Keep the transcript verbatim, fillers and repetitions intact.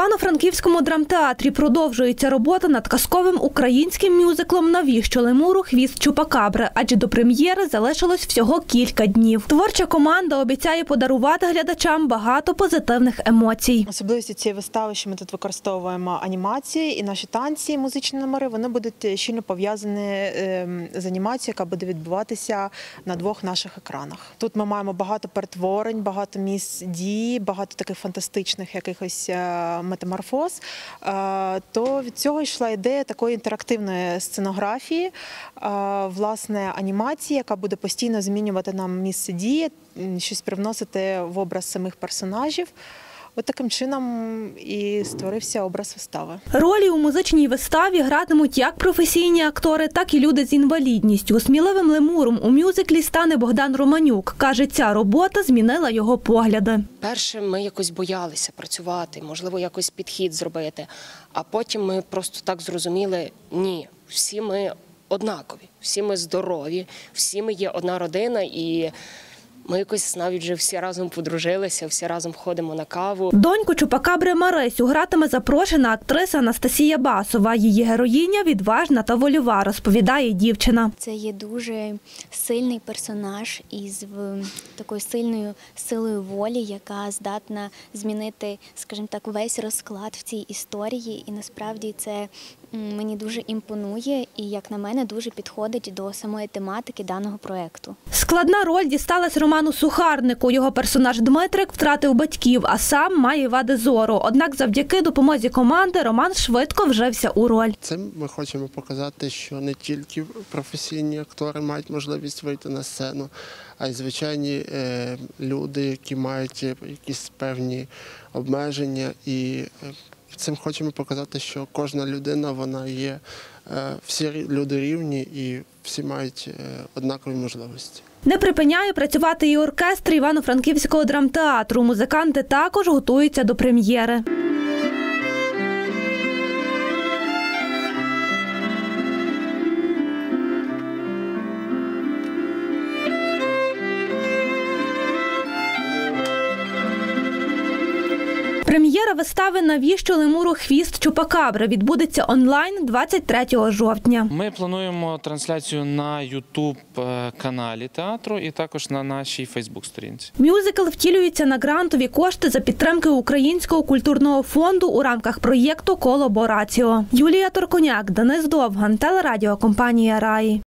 Івано-Франківському драмтеатрі продовжується робота над казковим українським мюзиклом «Навіщо лемуру хвіст Чупакабри», адже до прем'єри залишилось всього кілька днів. Творча команда обіцяє подарувати глядачам багато позитивних емоцій. Особливістю цієї вистави, що ми тут використовуємо анімації, і наші танці, музичні номери, вони будуть щільно пов'язані з анімацією, яка буде відбуватися на двох наших екранах. Тут ми маємо багато перетворень, багато місць дії, багато таких фантастичних якихось метаморфоз, то від цього йшла ідея такої інтерактивної сценографії, власне, анімації, яка буде постійно змінювати нам місце дії, щось привносити в образ самих персонажів. От таким чином і створився образ вистави. Ролі у музичній виставі гратимуть як професійні актори, так і люди з інвалідністю. Сміливим лемуром у мюзиклі стане Богдан Романюк. Каже, ця робота змінила його погляди. Перше ми якось боялися працювати, можливо, якось підхід зробити. А потім ми просто так зрозуміли, ні, всі ми однакові, всі ми здорові, всі ми є одна родина і... Ми якось навіть вже всі разом подружилися, всі разом ходимо на каву. Доньку Чупакабри Марисю гратиме запрошена актриса Анастасія Басова. Її героїня відважна та вольова, розповідає дівчина. Це є дуже сильний персонаж із такою сильною силою волі, яка здатна змінити, скажімо так, весь розклад в цій історії. І насправді це мені дуже імпонує і, як на мене, дуже підходить до самої тематики даного проєкту. Складна роль дісталась Роману Сухарнику. Його персонаж Дмитрик втратив батьків, а сам має вади зору. Однак завдяки допомозі команди Роман швидко вжився у роль. Цим ми хочемо показати, що не тільки професійні актори мають можливість вийти на сцену, а й звичайні е, люди, які мають якісь певні обмеження. І цим хочемо показати, що кожна людина, вона є, всі люди рівні і всі мають однакові можливості. Не припиняє працювати і оркестр Івано-Франківського драмтеатру. Музиканти також готуються до прем'єри. Прем'єра вистави «Навіщо лемуру хвіст Чупакабри» відбудеться онлайн двадцять третього жовтня. Ми плануємо трансляцію на ютуб-каналі театру і також на нашій фейсбук-сторінці. Мюзикл втілюється на грантові кошти за підтримки Українського культурного фонду у рамках проєкту «Колабораціо». Юлія Торконяк, Денис Довган, телерадіокомпанія «Раї».